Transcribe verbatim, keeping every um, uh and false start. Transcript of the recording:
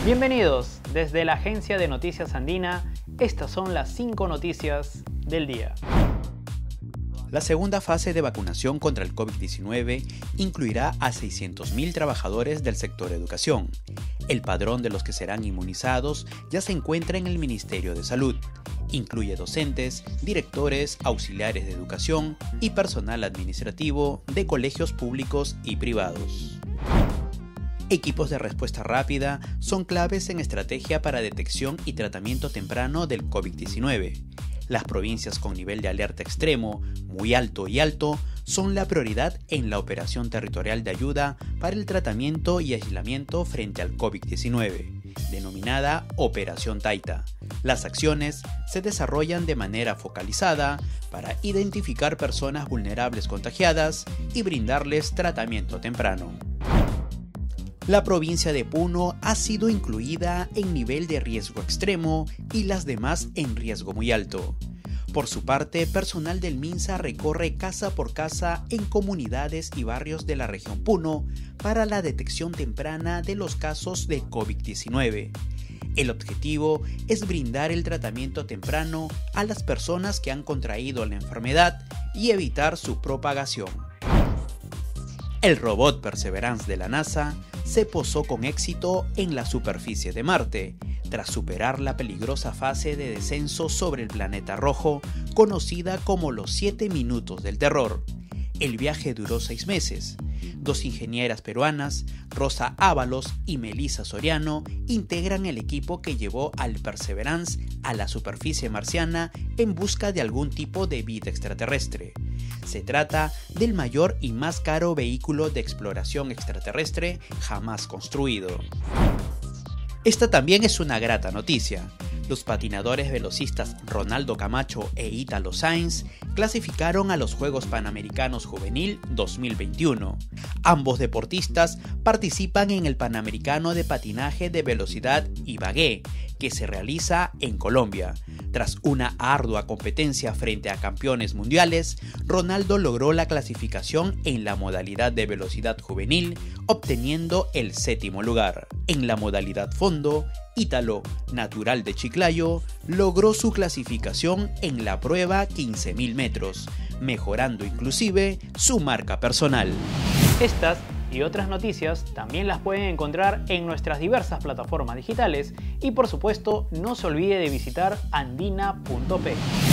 Bienvenidos desde la agencia de noticias Andina. Estas son las cinco noticias del día. La segunda fase de vacunación contra el COVID diecinueve incluirá a seiscientos mil trabajadores del sector educación. El padrón de los que serán inmunizados ya se encuentra en el Ministerio de Salud. Incluye docentes, directores, auxiliares de educación y personal administrativo de colegios públicos y privados. Equipos de respuesta rápida son claves en estrategia para detección y tratamiento temprano del COVID diecinueve. Las provincias con nivel de alerta extremo, muy alto y alto, son la prioridad en la operación territorial de ayuda para el tratamiento y aislamiento frente al COVID diecinueve, denominada Operación Taita. Las acciones se desarrollan de manera focalizada para identificar personas vulnerables contagiadas y brindarles tratamiento temprano. La provincia de Puno ha sido incluida en nivel de riesgo extremo y las demás en riesgo muy alto. Por su parte, personal del MINSA recorre casa por casa en comunidades y barrios de la región Puno para la detección temprana de los casos de COVID diecinueve. El objetivo es brindar el tratamiento temprano a las personas que han contraído la enfermedad y evitar su propagación. El robot Perseverance de la NASA se posó con éxito en la superficie de Marte, tras superar la peligrosa fase de descenso sobre el planeta rojo, conocida como los siete minutos del terror. El viaje duró seis meses. Dos ingenieras peruanas, Rosa Ábalos y Melissa Soriano, integran el equipo que llevó al Perseverance a la superficie marciana en busca de algún tipo de vida extraterrestre. Se trata del mayor y más caro vehículo de exploración extraterrestre jamás construido. Esta también es una grata noticia. Los patinadores velocistas Ronaldo Camacho e Ítalo Sainz clasificaron a los Juegos Panamericanos Juvenil dos mil veintiuno. Ambos deportistas participan en el Panamericano de Patinaje de Velocidad Ibagué, que se realiza en Colombia. Tras una ardua competencia frente a campeones mundiales, Ronaldo logró la clasificación en la modalidad de velocidad juvenil, obteniendo el séptimo lugar. En la modalidad fondo, Ítalo, natural de Chiclayo, logró su clasificación en la prueba quince mil metros, mejorando inclusive su marca personal. Estas y otras noticias también las pueden encontrar en nuestras diversas plataformas digitales y por supuesto no se olvide de visitar andina punto pe.